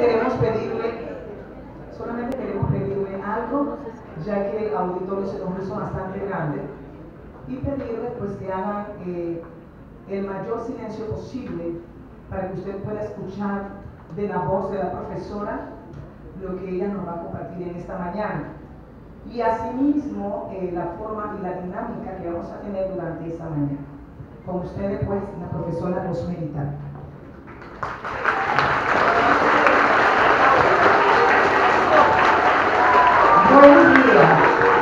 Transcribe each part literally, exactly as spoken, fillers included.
Queremos pedirle, solamente queremos pedirle algo, ya que el auditorio se nos hizo bastante grande, y pedirle pues que hagan eh, el mayor silencio posible para que usted pueda escuchar de la voz de la profesora lo que ella nos va a compartir en esta mañana. Y asimismo eh, la forma y la dinámica que vamos a tener durante esta mañana. Con ustedes pues la profesora Rosmerita. Buenos días.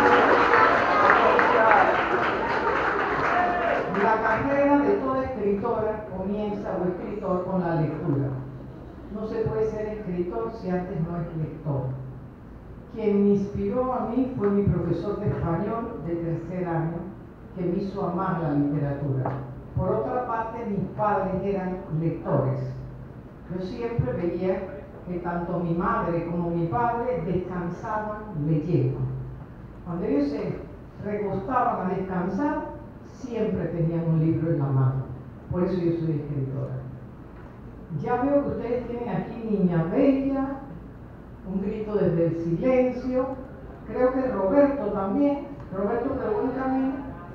La carrera de toda escritora comienza o escritor con la lectura. No se puede ser escritor si antes no es lector. Quien me inspiró a mí fue mi profesor de español de tercer año, que me hizo amar la literatura. Por otra parte, mis padres eran lectores. Yo siempre veía que tanto mi madre como mi padre descansaban leyendo. Cuando ellos se recostaban a descansar, siempre tenían un libro en la mano. Por eso yo soy escritora. Ya veo que ustedes tienen aquí Niña Bella, Un grito desde el silencio. Creo que Roberto también. Roberto de buen camino.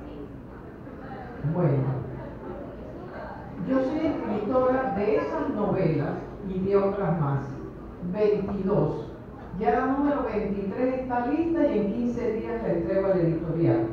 Bueno, yo soy escritora de esas novelas y de otras más. veintidós. Ya la número veintitrés está lista y en quince días la entrego a la editorial.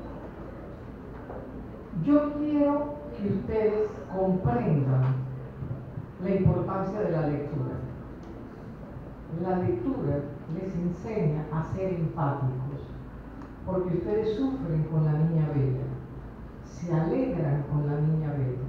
Yo quiero que ustedes comprendan la importancia de la lectura. La lectura les enseña a ser empáticos, porque ustedes sufren con la niña bella, se alegran con la niña bella.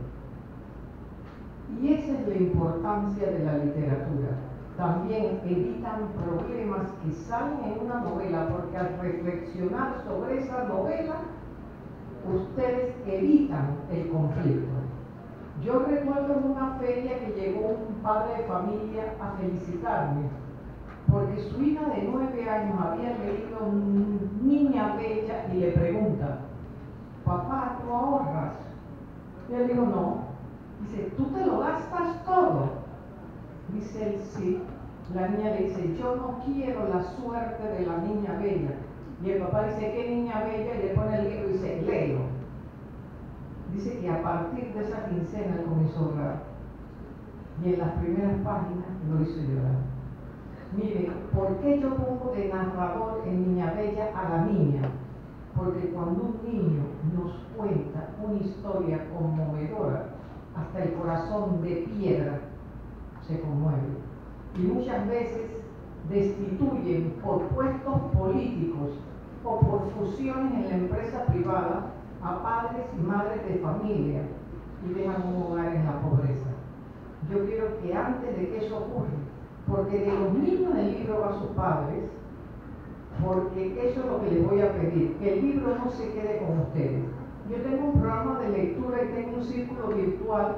Y esa es la importancia de la literatura. También evitan problemas que salen en una novela, porque al reflexionar sobre esa novela, ustedes evitan el conflicto. Yo recuerdo en una feria que llegó un padre de familia a felicitarme, porque su hija de nueve años había leído Niña Bella y le pregunta: papá, ¿tú ahorras? Y él dijo: no. Dice: ¿tú te lo gastas todo? Dice él: sí. La niña le dice: yo no quiero la suerte de la Niña Bella. Y el papá dice: ¿qué Niña Bella? Y le pone el libro y dice: léelo. Dice que a partir de esa quincena él comenzó a orar. Y en las primeras páginas lo hizo llorar. Mire, ¿por qué yo pongo de narrador en Niña Bella a la niña? Porque cuando un niño nos cuenta una historia conmovedora, hasta el corazón de piedra se conmueve. Y muchas veces destituyen por puestos políticos o por fusiones en la empresa privada a padres y madres de familia y dejan un hogar en la pobreza. Yo quiero que antes de que eso ocurra, porque de los niños del libro va a sus padres, porque eso es lo que les voy a pedir, que el libro no se quede con ustedes. Yo tengo un programa de lectura y tengo un círculo virtual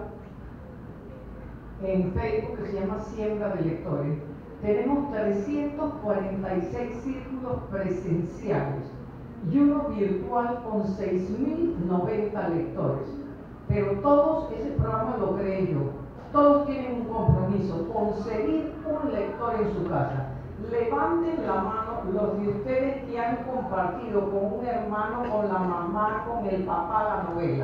en Facebook que se llama Siembra de Lectores. Tenemos trescientos cuarenta y seis círculos presenciales y uno virtual con seis mil noventa lectores. Pero todos, ese programa lo creé yo, todos tienen un compromiso: conseguir un lector en su casa. Levanten la mano los de ustedes que han compartido con un hermano, con la mamá, con el papá la novela.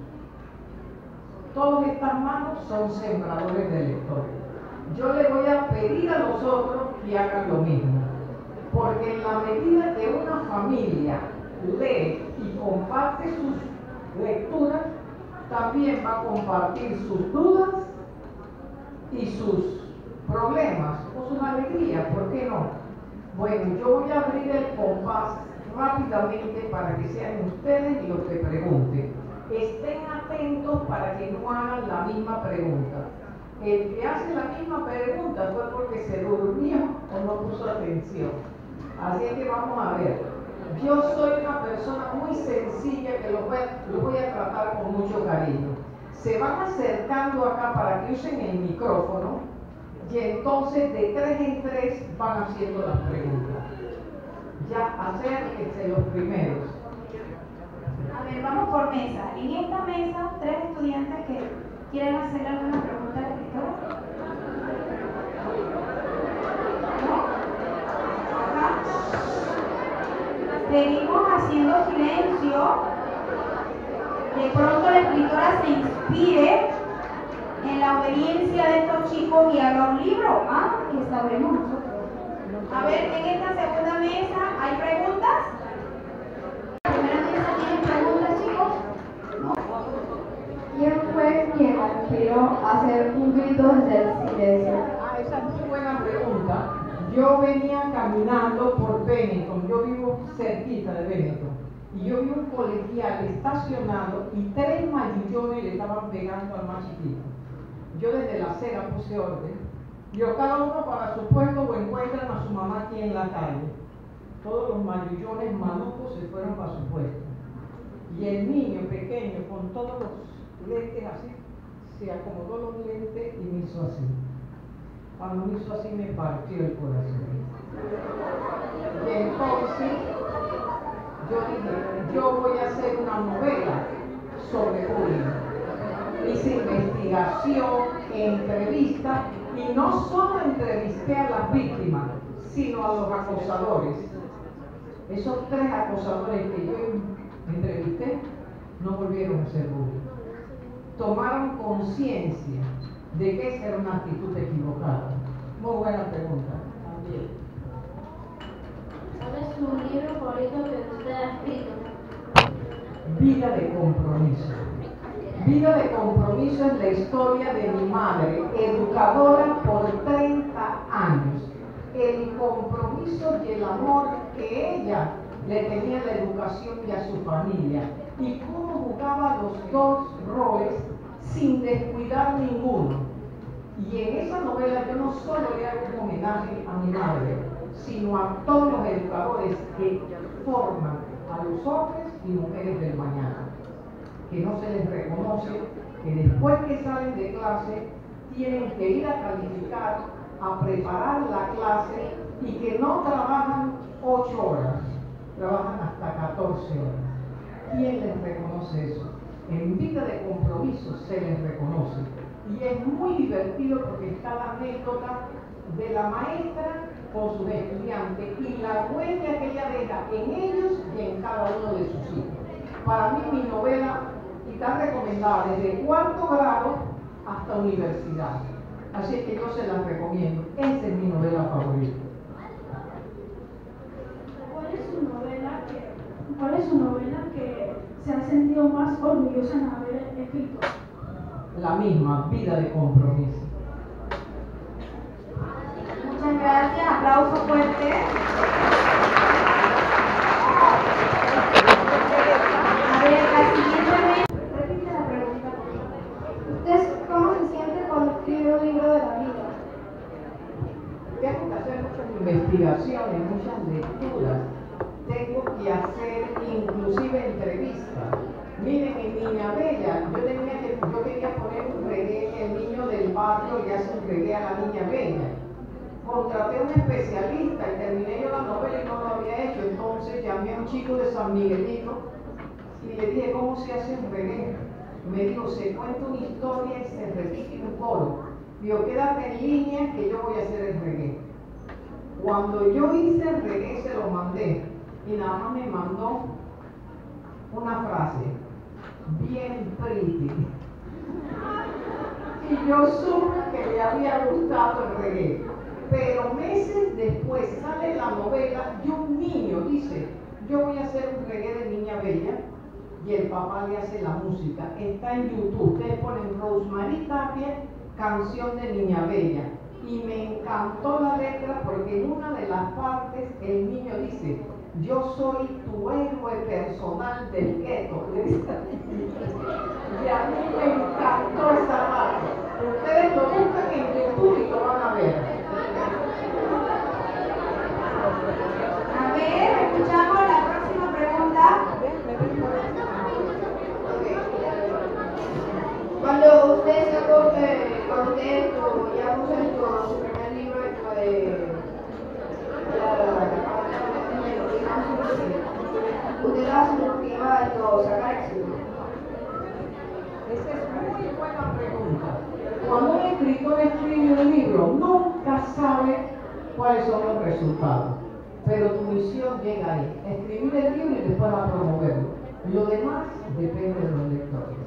Todas estas manos son sembradores de lectores. Yo le voy a pedir a los otros que hagan lo mismo, porque en la medida que una familia lee y comparte sus lecturas, también va a compartir sus dudas y sus problemas o sus alegrías, ¿por qué no? Bueno, yo voy a abrir el compás rápidamente para que sean ustedes los que pregunten. Estén atentos para que no hagan la misma pregunta. El que hace la misma pregunta fue porque se durmió o no puso atención. Así que vamos a ver. Yo soy una persona muy sencilla que los voy, los voy a tratar con mucho cariño. Se van acercando acá para que usen el micrófono y entonces de tres en tres van haciendo las preguntas. Ya acérquense los primeros. A ver, vamos por mesa. En esta mesa, tres estudiantes que quieren hacer alguna pregunta al escritor. estudio, de pronto la escritora se inspire en la obediencia de estos chicos y haga un libro, ¿ah? Que sabemos nosotros. A ver, en esta segunda mesa, ¿hay preguntas? ¿La primera mesa tienen preguntas, chicos? ¿No? ¿Quién fue quien aspiró a hacer un grito desde el silencio? Ah, esa es muy buena pregunta. Yo venía caminando por Benetton, yo vivo cerquita de Benetton, y yo vi un colegial estacionado y tres marillones le estaban pegando al más chiquito. Yo desde la acera puse orden, yo cada uno para su puesto o encuentran a su mamá aquí en la calle. Todos los marillones malucos se fueron para su puesto. Y el niño pequeño con todos los lentes así, se acomodó los lentes y me hizo así. Cuando me hizo así me partió el corazón. Y entonces yo dije, yo voy a hacer una novela sobre bullying. Hice investigación, entrevista, y no solo entrevisté a las víctimas, sino a los acosadores. Esos tres acosadores que yo entrevisté no volvieron a ser bullying. Tomaron conciencia de que esa era una actitud equivocada. Muy buena pregunta. También. ¿Cuál es su libro favorito que usted ha escrito? Vida de compromiso. Vida de compromiso es la historia de mi madre, educadora por treinta años. El compromiso y el amor que ella le tenía a la educación y a su familia. Y cómo jugaba los dos roles sin descuidar ninguno. Y en esa novela yo no solo le hago un homenaje a mi madre, sino a todos los educadores que forman a los hombres y mujeres del mañana, que no se les reconoce, que después que salen de clase tienen que ir a calificar, a preparar la clase, y que no trabajan ocho horas, trabajan hasta catorce horas. ¿Quién les reconoce eso? En Vida de Compromiso se les reconoce. Y es muy divertido porque está la anécdota de la maestra con sus estudiantes y la huella que ella deja en ellos y en cada uno de sus hijos. Para mí mi novela está recomendada desde cuarto grado hasta universidad. Así que yo se las recomiendo. Esa es mi novela favorita. ¿Cuál es su novela que, cuál es su novela que se ha sentido más orgullosa en haber escrito? La misma, Vida de Compromiso. Muchas gracias, aplauso fuerte. A ver, la siguiente vez, repite la pregunta. ¿Usted cómo se siente cuando escribe un libro de la vida? Tengo que hacer muchas investigaciones, muchas lecturas. Tengo que hacer inclusive entrevistas. Miren, en Niña Bella, yo, tenía que, yo quería poner un reggae, el niño del barrio le hace un reggae a la Niña Bella. Contraté a un especialista y terminé yo la novela y no lo había hecho. Entonces llamé a un chico de San Miguelito y le dije, ¿cómo se hace un reggae? Me dijo, se cuenta una historia y se repite un coro. Digo, quédate en línea que yo voy a hacer el reggae. Cuando yo hice el reggae se lo mandé y nada más me mandó una frase, bien pretty. Y yo supe que le había gustado el reggae. Pero meses después sale la novela y un niño dice, yo voy a hacer un reggae de Niña Bella, y el papá le hace la música. Está en YouTube, ustedes ponen Rosemary Tapia, canción de Niña Bella. Y me encantó la letra porque en una de las partes el niño dice, yo soy tu héroe personal del gueto. Y a mí me encantó esa parte. Ustedes lo buscan en YouTube y lo van a ver. A ver, escuchamos la próxima pregunta. Cuando usted sacó, eh, cuando usted ya puso en su, su primer libro esto de la usted estaba seguro que iba a sacar éxito. Esa es muy buena pregunta. Cuando un escritor escribe un libro, nunca sabe cuáles son los resultados. Pero tu misión llega ahí, escribir el libro y después a promoverlo. Lo demás depende de los lectores.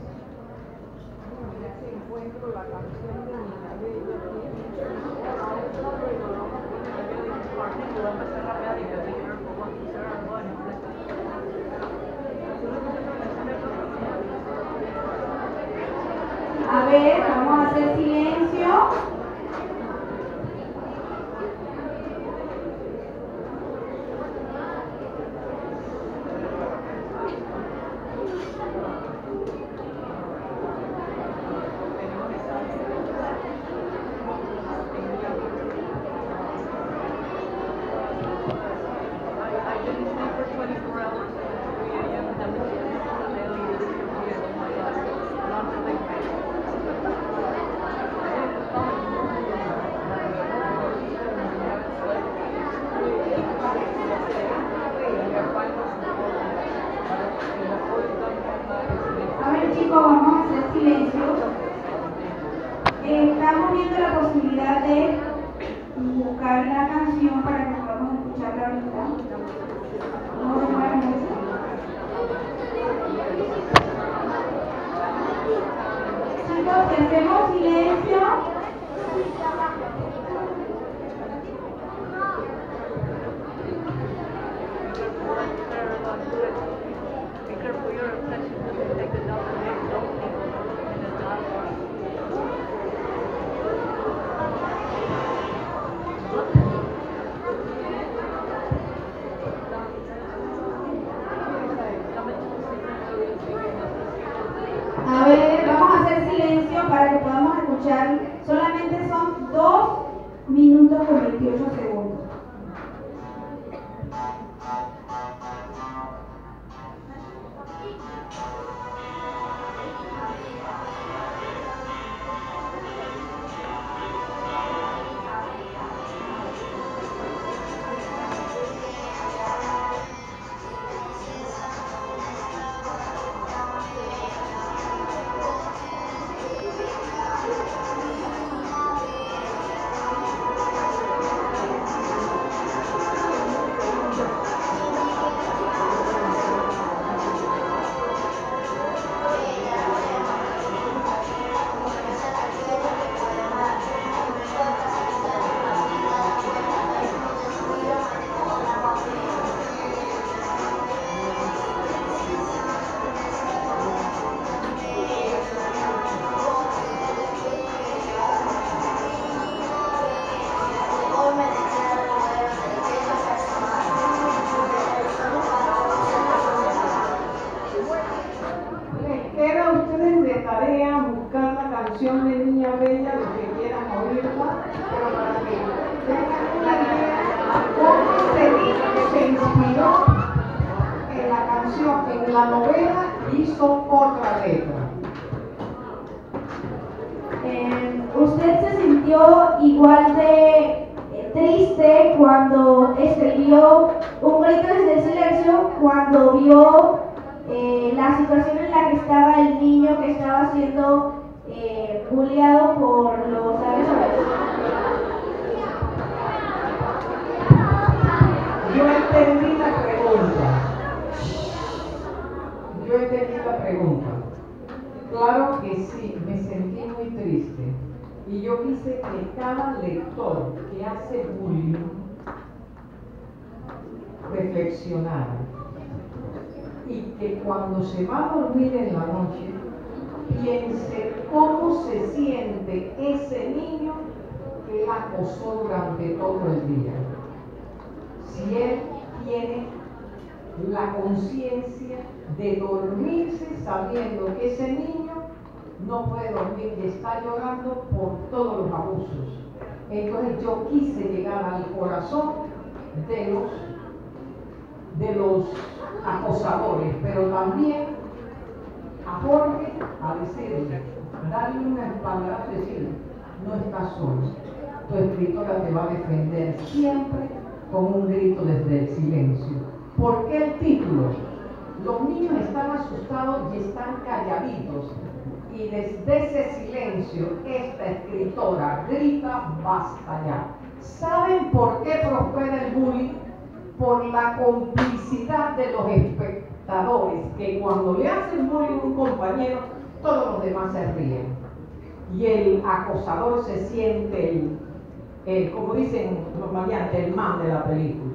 Encuentro la canción de Niña Bella aquí. A ver, vamos a hacer silencio. A ver, chicos, vamos a hacer silencio. Eh, estamos viendo la posibilidad de buscar la canción para que podamos escucharla ahorita. No demora mucho. Chicos, si hacemos silencio. A ver, vamos a hacer silencio para que podamos escuchar. Solamente son dos minutos con veintiocho segundos. Les queda a ustedes de tarea buscar la canción de Niña Bella, los que quieran oírla, pero para que tengan una idea cómo se, se inspiró en la canción, en la novela, hizo otra letra. Eh, ¿Usted se sintió igual de eh, triste cuando escribió Un grito desde el silencio, cuando vio eh, la situación en la que estaba el niño que estaba siendo eh, bulleado por los agresores? Yo entendí la pregunta. Yo entendí la pregunta. Claro que sí, me sentí muy triste. Y yo quise que cada lector que hace bullying reflexionara. Y que cuando se va a dormir en la noche, piense cómo se siente ese niño que la acosó durante todo el día. Si él tiene la conciencia de dormirse sabiendo que ese niño no puede dormir y está llorando por todos los abusos. Entonces yo quise llegar al corazón de los, de los acosadores, pero también a Jorge a decirle, darle una espalda, decirle, no estás solo, tu escritora te va a defender siempre con un grito desde el silencio. ¿Por qué el título? Los niños están asustados y están calladitos, y desde ese silencio esta escritora grita, basta ya. ¿Saben por qué prospera el bullying? Por la complicidad de los, espectadores que cuando le hacen bullying a un compañero, todos los demás se ríen. Y el acosador se siente el, el como dicen los maleantes, el man de la película.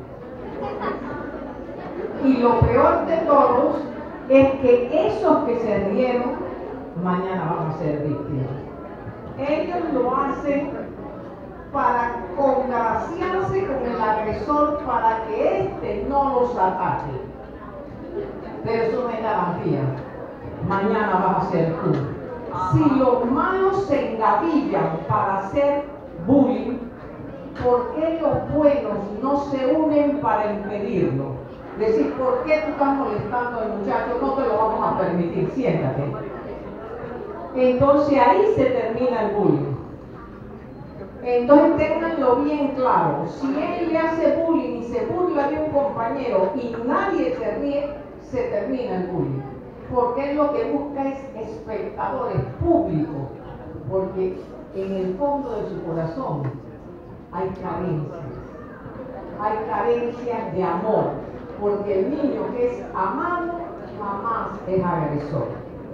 Y lo peor de todos es que esos que se rieron, mañana van a ser víctimas. Ellos lo hacen para congraciarse con el agresor para que éste no los ataque. Pero eso no es garantía. Mañana vas a ser tú. Si los malos se engavillan para hacer bullying, ¿por qué los buenos no se unen para impedirlo? Decir, ¿por qué tú estás molestando al muchacho? No te lo vamos a permitir, siéntate. Entonces ahí se termina el bullying. Entonces ténganlo bien claro, si él le hace bullying y se burla de un compañero y nadie se ríe, se termina el bullying. Porque él lo que busca es espectadores públicos, porque en el fondo de su corazón hay carencias, hay carencias de amor, porque el niño que es amado jamás es agresor.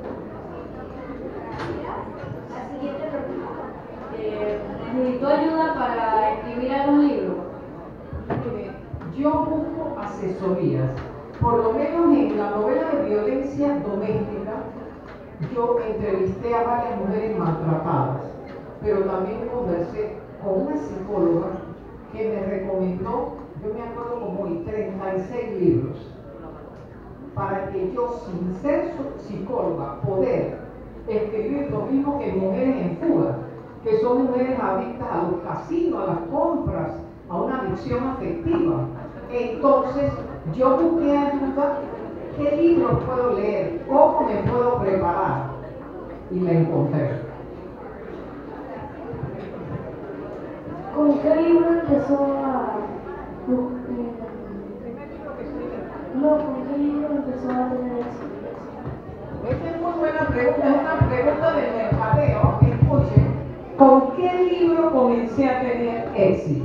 La siguiente pregunta. Eh, ¿Necesitó ayuda para escribir algún libro? Mire, yo busco asesorías, por lo menos en la novela de violencia doméstica, yo entrevisté a varias mujeres maltratadas, pero también conversé con una psicóloga que me recomendó, yo me acuerdo como hoy, treinta y seis libros, para que yo, sin ser psicóloga, poder escribir lo mismo que Mujeres en Fuga, que son mujeres adictas a los casinos, a las compras, a una adicción afectiva. Entonces, yo busqué ayuda, ¿qué libros puedo leer? ¿Cómo me puedo preparar? Y la encontré. ¿Con qué libro empezó a... No, ¿con qué libro empezó a tener éxito? Esta es muy buena pregunta, es una pregunta de mercadeo. Escuchen, ¿con qué libro comencé a tener éxito?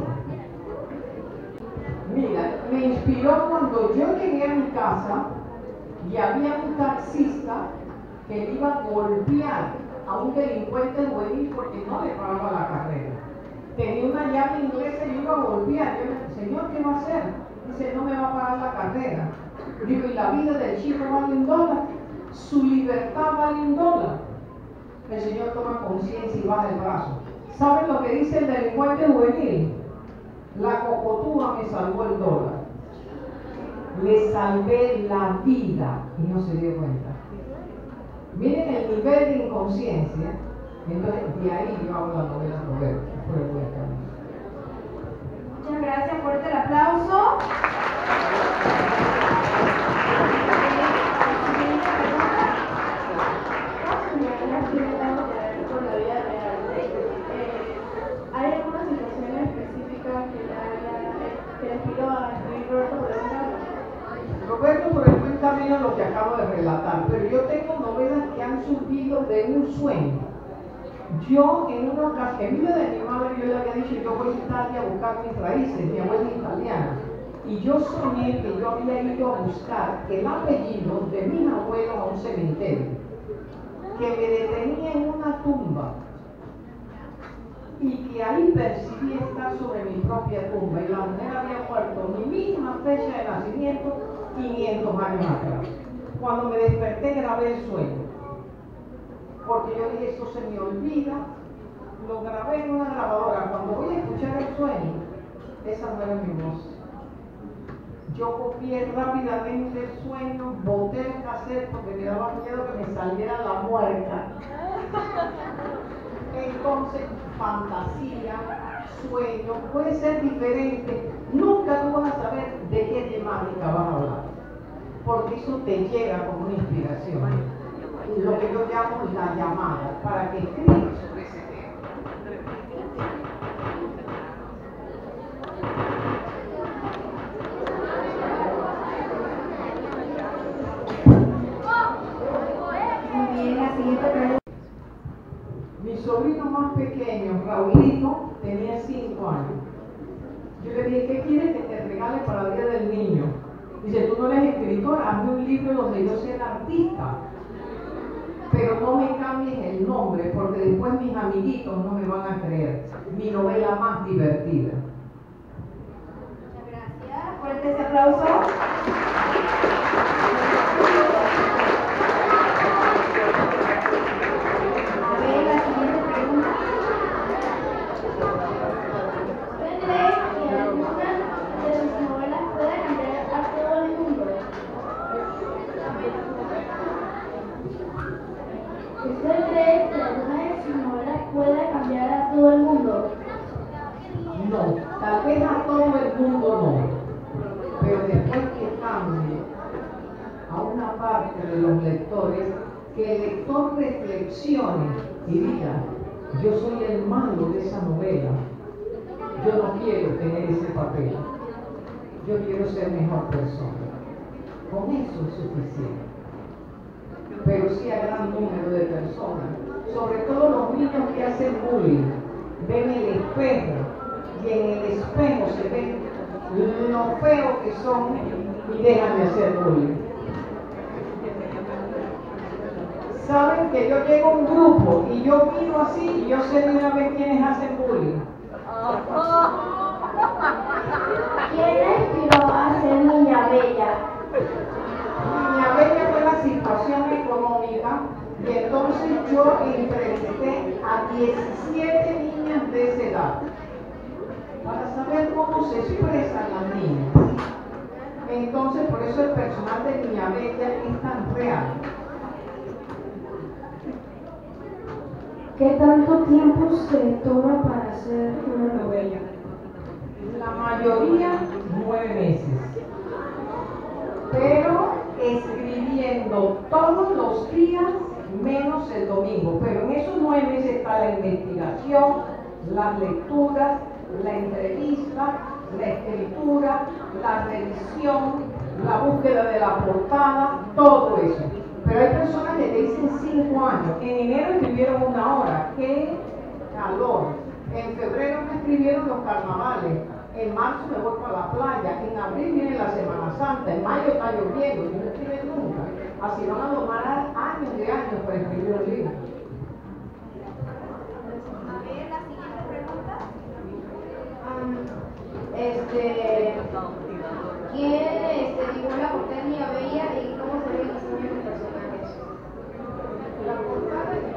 Mira, me inspiró cuando yo llegué a mi casa y había un taxista que le iba a golpear a un delincuente juvenil porque no le pagaba la carrera. Tenía una llave inglesa y iba a golpear. Yo le dije, señor, ¿qué va a hacer? Dice, no me va a pagar la carrera. Digo, ¿y la vida del chico vale un dólar? Su libertad vale un dólar. El señor toma conciencia y baja el brazo. ¿Saben lo que dice el delincuente juvenil? La cocotúa me salvó el dólar. Le salvé la vida y no se dio cuenta. Miren el nivel de inconsciencia. Entonces, de ahí yo hago la novela Roberto, por el buen camino. Muchas gracias, fuerte el aplauso. Con la vida real. Eh, ¿Hay alguna situación específica que le haya que le inspiró a escribir Roberto por el buen camino? Roberto por el buen camino, lo que acabo de relatar, pero yo tengo novelas que han surgido de un sueño. Yo en una ocasión, en vida de mi madre, yo le había dicho, yo voy a Italia a buscar mis raíces, mi abuela es italiana, y yo soñé que yo había ido a buscar el apellido de mis abuelos a un cementerio, que me detenía en una tumba, y que ahí percibí estar sobre mi propia tumba, y la mujer había muerto mi misma fecha de nacimiento, quinientos años atrás. Cuando me desperté grabé el sueño, porque yo dije, esto se me olvida, lo grabé en una grabadora. Cuando voy a escuchar el sueño, esa no era mi voz. Yo copié rápidamente el sueño, boté el cassette porque me daba miedo que me saliera la muerta. Entonces, fantasía, sueño, puede ser diferente. Nunca tú vas a saber de qué temática vas a hablar, porque eso te llega como una inspiración. Lo que yo llamo la llamada, para que escribas sobre ese tema. Muy bien, la siguiente pregunta. Mi sobrino más pequeño, Raulito, tenía cinco años. Yo le dije, ¿qué quieres que te regale para el Día del Niño? Dice, tú no eres escritor, hazme un libro donde yo sea el artista. Pero no me cambies el nombre, porque después mis amiguitos no me van a creer. Mi novela más divertida. Muchas gracias. Fuerte ese aplauso. A ver, la siguiente pregunta. ¿Usted cree que alguna de sus novelas pueda cambiar a todo el mundo? ¿Usted cree que alguna de sus novelas pueda cambiar a todo el mundo? No, tal vez a todo el mundo no. Pero después que cambie a una parte de los lectores, que el lector reflexione y diga, yo soy el malo de esa novela, yo no quiero tener ese papel, yo quiero ser mejor persona. Con eso es suficiente. Pero sí a gran número de personas, sobre todo los niños que hacen bullying, ven el espejo y en el espejo se ven lo feo que son y dejan de hacer bullying. Saben que yo llego a un grupo y yo miro así y yo sé de una vez quiénes hacen bullying. ¿Quién la inspiró a ser Niña Bella? Niña Bella fue la situación económica y entonces yo entrevisté a diecisiete niñas de esa edad para saber cómo se expresan las niñas. Entonces por eso el personal de Niña Bella es tan real. ¿Qué tanto tiempo se toma para hacer una novela? La mayoría nueve meses. Pero escribiendo todos los días menos el domingo. Pero en esos nueve meses está la investigación, las lecturas, la entrevista, la escritura, la revisión, la búsqueda de la portada, todo eso. Pero hay personas que te dicen cinco años. En enero escribieron una hora. ¡Qué calor! En febrero me escribieron los carnavales. En marzo me voy para la playa. En abril viene la Semana Santa. En mayo está lloviendo. Y no escriben nunca. Así van a tomar años de años para escribir un libro. A ver, la siguiente pregunta. Um, este, ¿quién este, dibujó la portada de Niña Bella y cómo se ve el diseño de los personajes? La portada es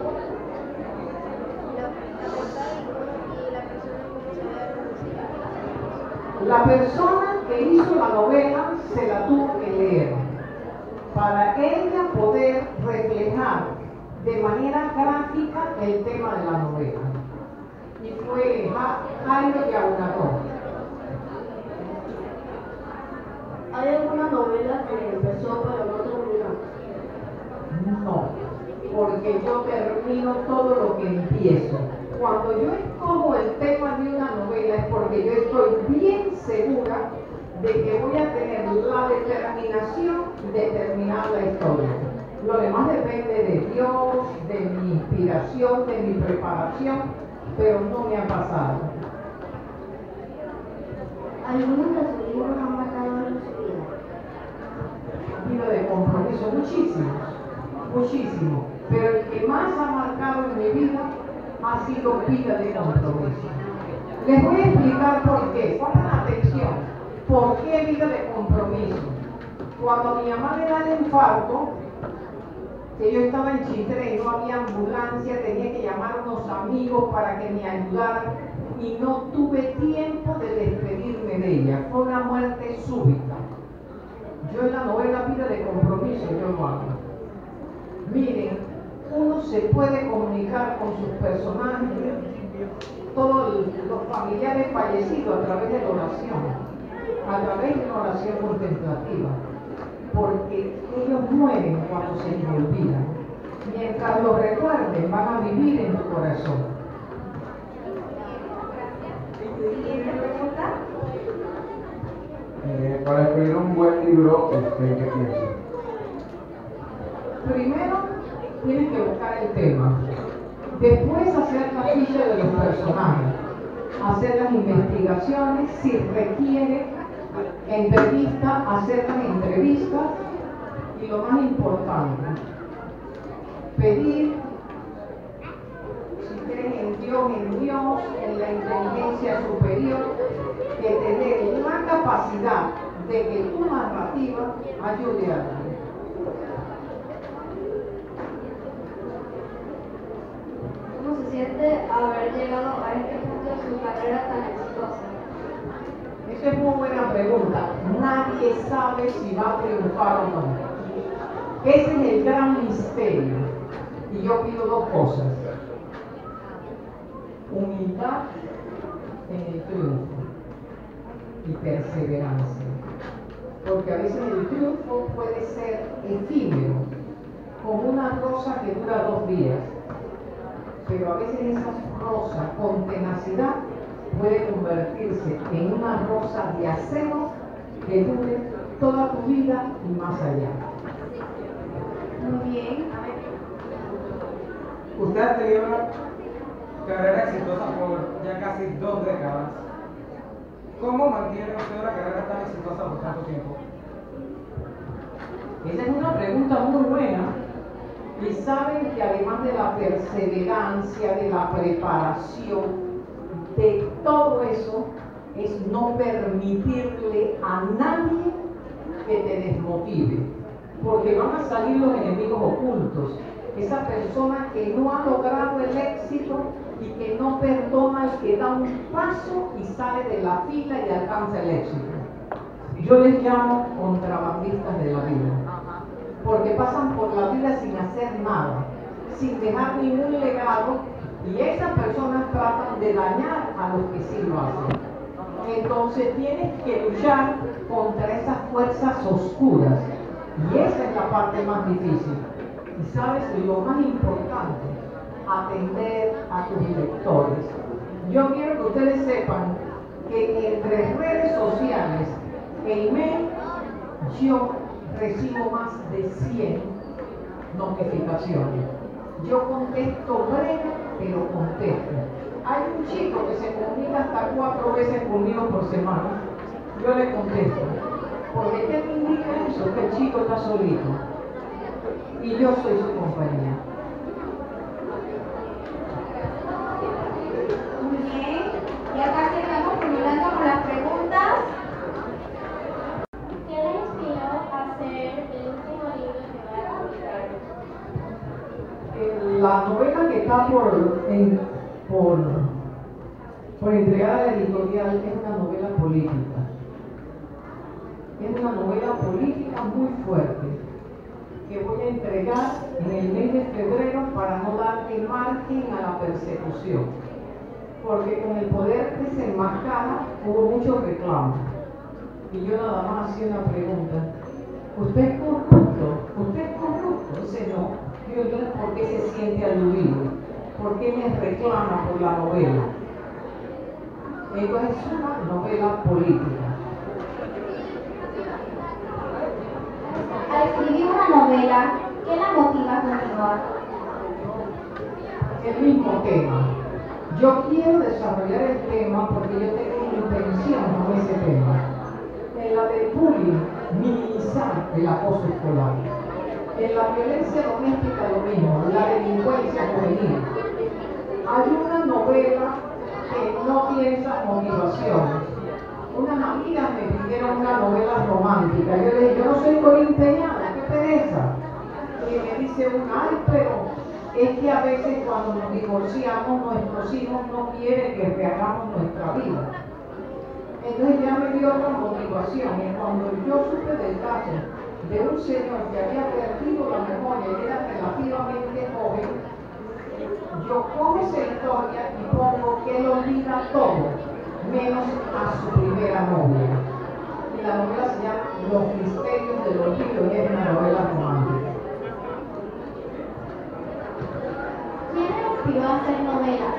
La, la portada y, cómo- y la persona cómo se ve reproducida. La persona que hizo la novela se la tuvo que leer para ella poder reflejar de manera gráfica el tema de la novela. Y fue Ja- Jairo Yaunador. ¿Hay alguna novela que empezó pero no terminó? No, porque yo termino todo lo que empiezo. Cuando yo escojo el tema de una novela es porque yo estoy bien segura de que voy a tener la determinación de terminar la historia. Lo demás depende de Dios, de mi inspiración, de mi preparación, pero no me ha pasado. ¿Algunos de sus libros han marcado en su vida? Vida de compromiso, muchísimos, muchísimos, pero el que más ha marcado en mi vida ha sido Vida de compromiso. Les voy a explicar por qué, pongan atención, por qué Vida de compromiso. Cuando a mi mamá le da el infarto, que yo estaba en Chitré y no había ambulancia, tenía que llamar a unos amigos para que me ayudaran y no tuve tiempo de despedirme de ella, fue una muerte súbita. Yo en la novela Vida de compromiso, yo lo hago. Miren, uno se puede comunicar con sus personajes, todos los familiares fallecidos a través de la oración, a través de una oración contemplativa, porque ellos mueren cuando se les olvidan. Mientras los recuerden, van a vivir en tu corazón. Siguiente pregunta. Eh, para escribir un buen libro, este, ¿qué piensas? Primero, tienes que buscar el tema. Después, hacer la ficha de los personajes. Hacer las investigaciones si requiere entrevistas, hacer las entrevistas y lo más importante, pedir, si crees en Dios, en Dios, en la inteligencia superior, que te dé la capacidad de que tu narrativa ayude a alguien. ¿Cómo se siente haber llegado a este punto de su carrera tan exitosa? Esa es muy buena pregunta. Nadie sabe si va a triunfar o no. Ese es el gran misterio. Y yo pido dos cosas. Humildad en el triunfo y perseverancia. Porque a veces el triunfo puede ser efímero, como una rosa que dura dos días. Pero a veces esa rosa con tenacidad puede convertirse en una rosa de acero que dure toda tu vida y más allá. Muy bien. Usted ha tenido una carrera exitosa por ya casi dos décadas. ¿Cómo mantiene usted una carrera tan exitosa por tanto tiempo? Esa es una pregunta muy buena. Y saben que además de la perseverancia, de la preparación, de todo eso, es no permitirle a nadie que te desmotive, porque van a salir los enemigos ocultos, esa persona que no ha logrado el éxito y que no perdona al que da un paso y sale de la fila y alcanza el éxito. Yo les llamo contrabandistas de la vida, porque pasan por la vida sin hacer nada, sin dejar ningún legado, y esas personas tratan de dañar a los que sí lo hacen. Entonces tienes que luchar contra esas fuerzas oscuras, y esa es la parte más difícil. Y sabes, lo más importante, atender a tus lectores. Yo quiero que ustedes sepan que entre redes sociales e email yo recibo más de cien notificaciones. Yo contesto breve, pero contesto. Hay un chico que se comunica hasta cuatro veces conmigo por semana. Yo le contesto. Porque ¿qué me indica eso? Que el chico está solito. Y yo soy su compañía. Muy bien. Ya casi estamos terminando con las preguntas. ¿Qué le inspiró a hacer el último libro que va a publicar? Eh, La novela que está por, en, por, por entregar a la editorial es una novela política. Es una novela política muy fuerte que voy a entregar en el mes de febrero para no darle margen a la persecución. Porque con el poder desenmascara hubo muchos reclamos. Y yo nada más hacía una pregunta. ¿Usted es corrupto? ¿Usted es corrupto? Dice no. Digo, entonces, ¿por qué se siente aludido? ¿Por qué me reclama por la novela? Entonces es una novela política. Al escribir una novela, ¿qué la motiva a continuar? El mismo tema. Yo quiero desarrollar el tema porque yo tengo intención con ese tema. En la del bullying, minimizar el acoso escolar. En la violencia doméstica lo mismo, la delincuencia juvenil. Hay una novela que no tiene esa motivación. Unas amigas me pidieron una novela romántica. Yo le dije, yo no soy corintiana, qué pereza. Y me dice una, ay, pero es que a veces cuando nos divorciamos, nuestros hijos no quieren que rehagamos nuestra vida. Entonces ya me dio otra motivación. Y cuando yo supe del caso de un señor que había perdido la memoria y era relativamente joven, yo cojo esa historia y pongo que él olvida todo, menos a su primera novia. Y la novela se llama Los misterios del olvido y es una novela romántica. ¿Quién le inspiró a hacer novelas?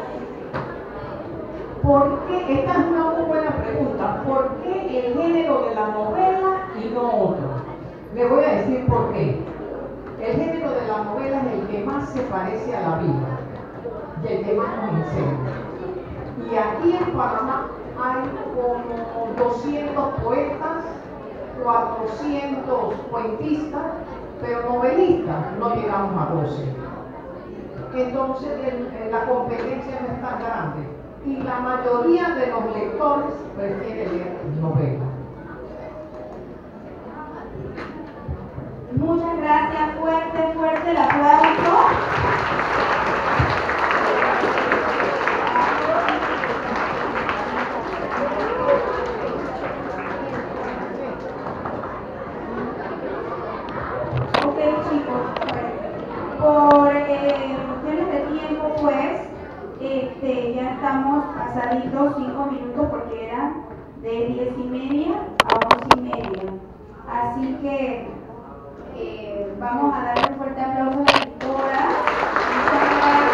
¿Por qué? Esta es una muy buena pregunta. ¿Por qué el género de la novela y no otro? Le voy a decir por qué. El género de la novela es el que más se parece a la vida y el que más nos enseña. Y aquí en Panamá hay como doscientos poetas, cuatrocientos cuentistas, pero novelistas no llegamos a doce. Entonces el, el, la competencia no es tan grande y la mayoría de los lectores prefieren leer novelas. Muchas gracias, fuerte, fuerte el aplauso. Ok, chicos, pues, por eh, cuestiones de tiempo, pues, este, ya estamos pasaditos cinco minutos porque eran de diez y media a once y media. Así que Eh, vamos a darle un fuerte aplauso a la doctora. Muchas gracias.